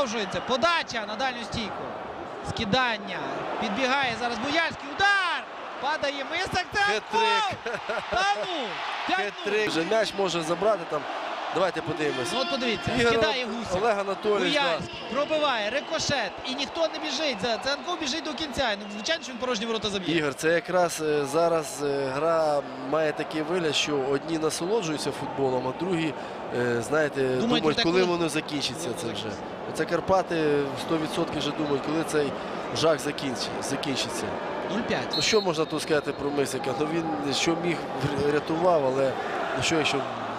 продовжується. Подача на дальню стійку. Скидання. Підбігає зараз Буяльський. Удар! Падає Мисак. Хет-трик. Та ну! Хет-трик. Вже м'яч може забрати там. Давайте подивимося. Ну от подивіться, Ігор скидає Гусєв. Олег Анатолійович. Буяльський пробиває, рикошет. І ніхто не біжить. Ценков біжить до кінця. Ну, звичайно, що він порожні ворота заб'є. Ігор, це якраз зараз гра має такий вигляд, що одні насолоджуються футболом, а другі, знаєте, думають, коли воно закінчиться це вже. Оце Карпати 100% вже думають, коли цей жах закінчиться. 0-5. Ну що можна тут сказати про Мисика? Ну він що міг рятував, але ну що якщо